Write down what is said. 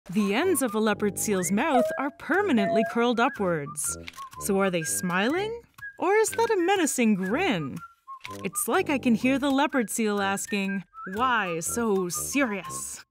The ends of a leopard seal's mouth are permanently curled upwards. So are they smiling? Or is that a menacing grin? It's like I can hear the leopard seal asking, "Why so serious?"